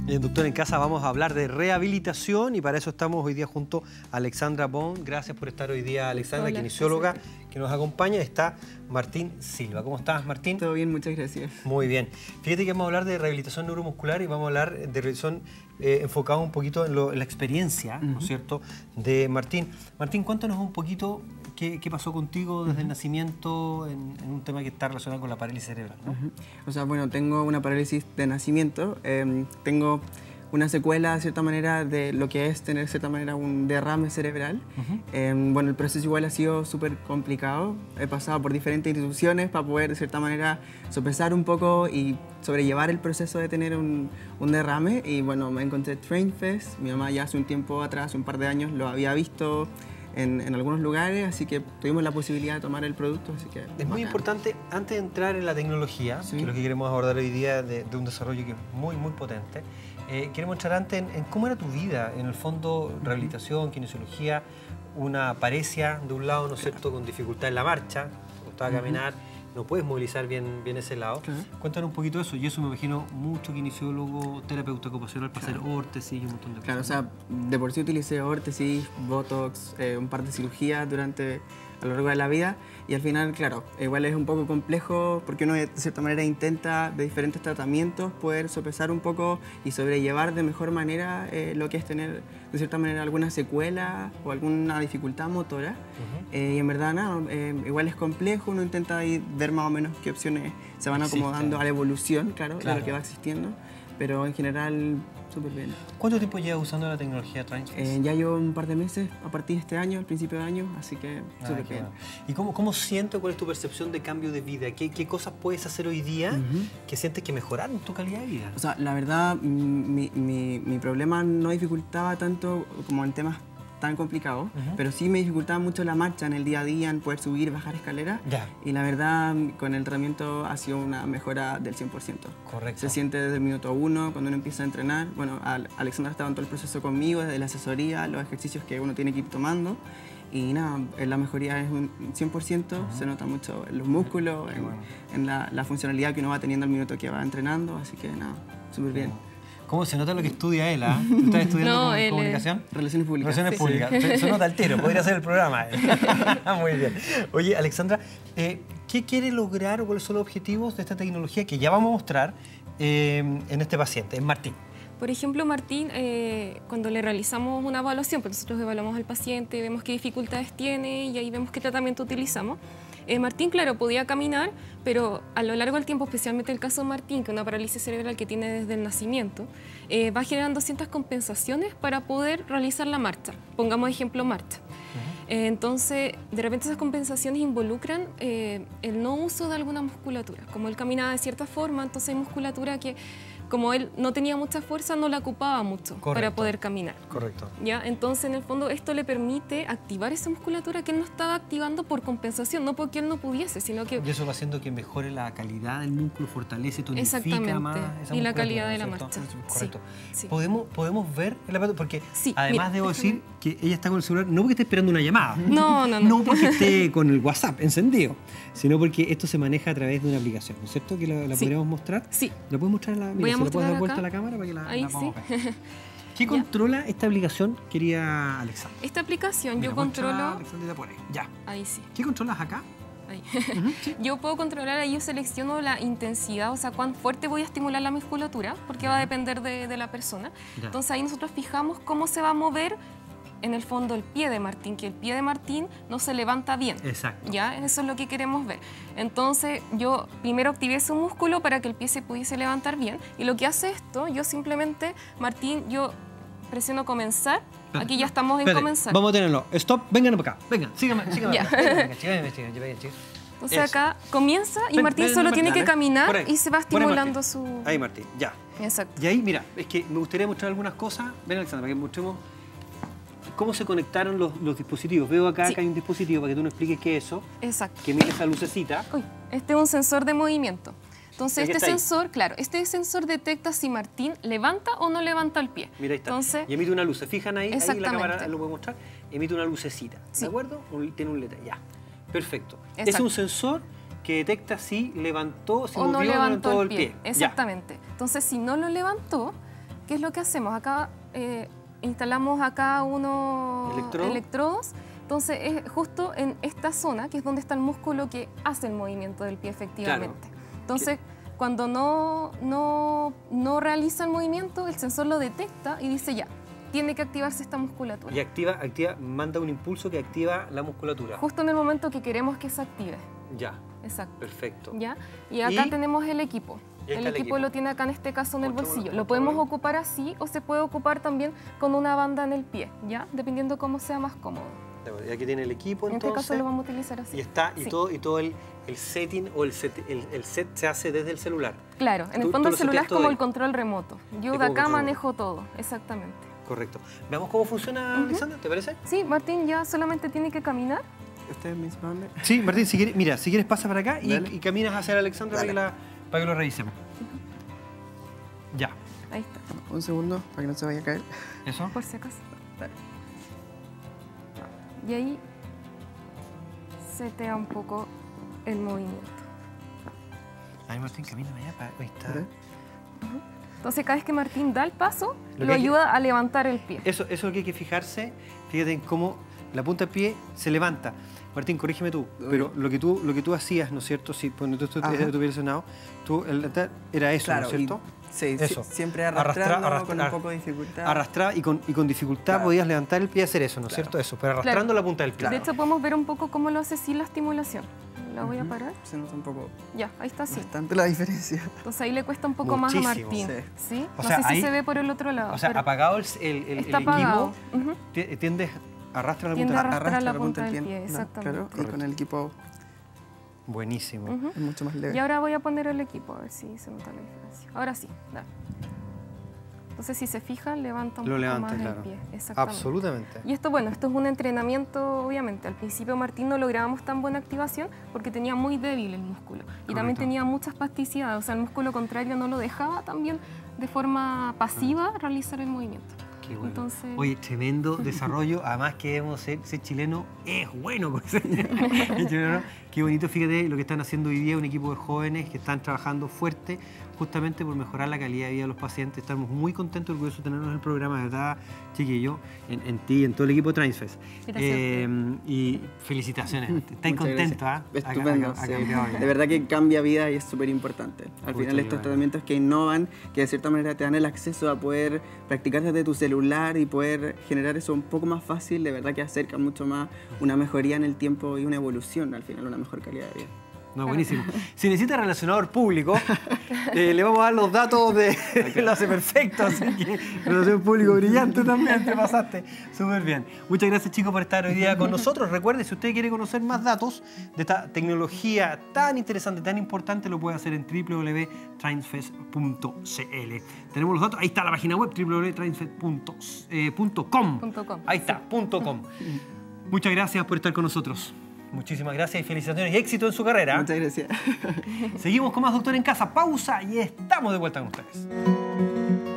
Doctor en Casa, vamos a hablar de rehabilitación y para eso estamos hoy día junto a Alexandra Bond. Gracias por estar hoy día, Alexandra, kinesióloga que nos acompaña. Está Martín Silva. ¿Cómo estás, Martín? Todo bien, muchas gracias. Muy bien. Fíjate que vamos a hablar de rehabilitación neuromuscular y vamos a hablar de rehabilitación enfocado un poquito en la experiencia, ¿no es cierto?, de Martín. Martín, cuéntanos un poquito qué pasó contigo desde el nacimiento en un tema que está relacionado con la parálisis cerebral, ¿no? O sea, bueno, tengo una parálisis de nacimiento, tengo una secuela, de cierta manera, de lo que es tener, de cierta manera, un derrame cerebral. Bueno, el proceso igual ha sido súper complicado. He pasado por diferentes instituciones para poder, de cierta manera, sopesar un poco y sobrellevar el proceso de tener un derrame. Y bueno, me encontré TrainFest. Mi mamá ya hace un tiempo atrás, hace un par de años, lo había visto en algunos lugares, así que tuvimos la posibilidad de tomar el producto. Así que es muy importante, antes de entrar en la tecnología, que es lo que queremos abordar hoy día de un desarrollo que es muy, muy potente, queremos entrar antes en cómo era tu vida, en el fondo, rehabilitación, kinesiología, una parecia de un lado, ¿no es cierto?, con dificultad en la marcha, costaba caminar, no puedes movilizar bien ese lado. Cuéntanos un poquito de eso, y eso me imagino mucho kinesiólogo, terapeuta ocupacional para hacer órtesis y un montón de cosas. Claro, o sea, de por sí utilicé órtesis, botox, un par de cirugías a lo largo de la vida, y al final, claro, igual es un poco complejo porque uno de cierta manera intenta de diferentes tratamientos poder sopesar un poco y sobrellevar de mejor manera lo que es tener de cierta manera alguna secuela o alguna dificultad motora. Y en verdad nada, igual es complejo, uno intenta ahí ver más o menos qué opciones se van acomodando a la evolución, claro, de lo que va existiendo, pero en general súper bien. ¿Cuánto tiempo llevas usando la tecnología TrainFest? Ya llevo un par de meses a partir de este año, al principio de año, así que súper bien. Bueno. ¿Y cómo sientes, cuál es tu percepción de cambio de vida? ¿Qué cosas puedes hacer hoy día que sientes que mejoraron tu calidad de vida? O sea, la verdad, mi problema no dificultaba tanto como en temas tan complicados, pero sí me dificultaba mucho la marcha en el día a día, en poder subir, bajar escaleras. Y la verdad, con el entrenamiento ha sido una mejora del 100%. Correcto. Se siente desde el minuto 1, cuando uno empieza a entrenar. Bueno, Alexandra estaba en todo el proceso conmigo, desde la asesoría, los ejercicios que uno tiene que ir tomando. Y nada, la mejoría es un 100%, se nota mucho en los músculos, en la funcionalidad que uno va teniendo al minuto que va entrenando, así que nada, súper bien. ¿Cómo se nota lo que estudia él? ¿Estás estudiando comunicación? Relaciones públicas. Relaciones públicas. Se nota al tiro, podría hacer el programa. Muy bien. Oye, Alexandra, ¿qué quiere lograr o cuáles son los objetivos de esta tecnología que ya vamos a mostrar en este paciente, en Martín? Por ejemplo, Martín, cuando le realizamos una evaluación, pues nosotros evaluamos al paciente, vemos qué dificultades tiene y ahí vemos qué tratamiento utilizamos. Martín, claro, podía caminar, pero a lo largo del tiempo, especialmente el caso de Martín, que es una parálisis cerebral que tiene desde el nacimiento, va generando ciertas compensaciones para poder realizar la marcha. Pongamos ejemplo marcha. Entonces, de repente esas compensaciones involucran el no uso de alguna musculatura. Como él caminaba de cierta forma, entonces hay musculatura que, como él no tenía mucha fuerza, no la ocupaba mucho para poder caminar. Correcto. ¿Ya? Entonces, en el fondo, esto le permite activar esa musculatura que él no estaba activando por compensación, no porque él no pudiese, sino que... Y eso va haciendo que mejore la calidad del músculo, fortalece, tonifica más esa y la calidad de la marcha. Correcto. Sí. ¿Podemos ver el aparato? Porque además mira, debo decir que ella está con el celular, no porque esté esperando una llamada. No. No porque esté con el WhatsApp encendido, sino porque esto se maneja a través de una aplicación, ¿no es cierto? Que la podríamos mostrar. Sí. ¿La puedes mostrar a la... Mira, Voy a ¿se la puedes dar vuelta acá a la cámara para que la podamos ver? ¿Qué ¿Ya? controla esta aplicación, querida Alexandra? Esta aplicación Mira, yo controlo... Alexandra, por ahí. Ya. Ahí sí. ¿Qué controlas acá? Ahí. Yo puedo controlar, ahí yo selecciono la intensidad, o sea, cuán fuerte voy a estimular la musculatura, porque va a depender de la persona. Entonces ahí nosotros fijamos cómo se va a mover en el fondo el pie de Martín, que el pie de Martín no se levanta bien. Exacto. ¿Ya? Eso es lo que queremos ver. Entonces yo primero activé ese músculo para que el pie se pudiese levantar bien, y lo que hace esto, yo simplemente, Martín, yo presiono comenzar. Aquí ya estamos en comenzar. Vamos a tenerlo. Stop, vengan para acá. Vengan, síganme. Ya. Vengan, Entonces acá comienza y Martín solo tiene que caminar y se va estimulando su... Ahí, Martín, ya. Exacto. Y ahí, mira, es que me gustaría mostrar algunas cosas. Ven, Alexandra, para que mostremos cómo se conectaron los dispositivos. Veo acá que hay un dispositivo para que tú nos expliques qué es eso. Exacto. Que mira esa lucecita. Uy, este es un sensor de movimiento. Entonces este sensor, claro, este sensor detecta si Martín levanta o no levanta el pie. Mira, ahí está. Entonces, y emite una luz. ¿Se fijan ahí? Ahí la cámara lo puede mostrar. Emite una lucecita. ¿De acuerdo? Tiene un letra. Ya. Perfecto. Exacto. Es un sensor que detecta si levantó, si o movió no levantó el pie. Exactamente. Ya. Entonces, si no lo levantó, ¿qué es lo que hacemos? Acá instalamos acá unos electrodos. Entonces, es justo en esta zona, que es donde está el músculo que hace el movimiento del pie efectivamente. Claro. Entonces, cuando no realiza el movimiento, el sensor lo detecta y dice ya, tiene que activarse esta musculatura. Y manda un impulso que activa la musculatura. Justo en el momento que queremos que se active. Ya. Exacto. Perfecto. ¿Ya? Y acá tenemos el equipo. El equipo lo tiene acá en este caso en el bolsillo. Lo podemos ocupar así o se puede ocupar también con una banda en el pie, ¿ya? Dependiendo cómo sea más cómodo. Y aquí tiene el equipo, en entonces. En este caso lo vamos a utilizar así. Y está, y todo el setting o el set se hace desde el celular. Claro, en el fondo el celular es como el control remoto. Yo de acá manejo todo, exactamente. Correcto. Veamos cómo funciona, Alexandra, ¿te parece? Sí, Martín ya solamente tiene que caminar. ¿Usted es mismo? Sí, Martín, si quieres pasa para acá y caminas hacia la Alexandra para que lo revisemos. Ya. Ahí está. Un segundo para que no se vaya a caer. ¿Eso? Por si acaso. Dale. Y ahí setea un poco el movimiento. Ahí Martín, camina allá. Ahí está. Entonces cada vez que Martín da el paso, lo ayuda a levantar el pie. Eso es lo que hay que fijarse. Fíjate en cómo la punta del pie se levanta. Martín, corrígeme tú, pero lo que tú hacías, ¿no es cierto? Si cuando tú estuvieras sonado, era eso, claro, ¿no es cierto? Sí, eso. Siempre arrastrando con un poco de dificultad. Arrastrar y con dificultad podías levantar el pie y hacer eso, ¿no es cierto? Eso, pero arrastrando la punta del pie. De hecho, podemos ver un poco cómo lo hace sin la estimulación. La voy a parar. Se nota un poco. Ya, ahí está así. Bastante la diferencia. Entonces ahí le cuesta un poco más a Martín. ¿Sí? O sea, no sé si se ve por el otro lado. O sea, apagado el equipo, tiendes a arrastrar la punta del pie. Exactamente. Claro, y con el equipo. Buenísimo. Es mucho más leve. Y ahora voy a poner el equipo, a ver si se nota la diferencia. Ahora sí, dale. Entonces, si se fijan, levanta un poco más el pie. Exactamente. Absolutamente. Y esto, bueno, esto es un entrenamiento, obviamente. Al principio Martín no lográbamos tan buena activación porque tenía muy débil el músculo. Y también tenía mucha espasticidad, o sea, el músculo contrario no lo dejaba también de forma pasiva realizar el movimiento. Qué bueno. Entonces... Oye, tremendo desarrollo. Además que ser chileno es bueno. Qué bonito, fíjate lo que están haciendo hoy día un equipo de jóvenes que están trabajando fuerte justamente por mejorar la calidad de vida de los pacientes. Estamos muy contentos y orgullosos de tenernos en el programa, de verdad, chiquillo, en ti y en todo el equipo de TransFest. Y felicitaciones. ¿Estáis contentos? Estupendo. De verdad que cambia vida y es súper importante. Al final estos tratamientos que innovan, que de cierta manera te dan el acceso a poder practicar desde tu celular y poder generar eso un poco más fácil, de verdad que acerca mucho más una mejoría en el tiempo y una evolución, al final una mejor calidad de vida. No, buenísimo. Si necesita relacionador público, le vamos a dar los datos de lo hace perfecto, así que relación público brillante también, te pasaste súper bien. Muchas gracias, chicos, por estar hoy día con nosotros. Recuerde, si usted quiere conocer más datos de esta tecnología tan interesante, tan importante, lo puede hacer en www.transfest.cl. Tenemos los datos, ahí está la página web, www.transfest.com. Ahí está, .com. Muchas gracias por estar con nosotros. Muchísimas gracias y felicitaciones y éxito en su carrera. Muchas gracias. Seguimos con más Doctor en Casa. Pausa y estamos de vuelta con ustedes.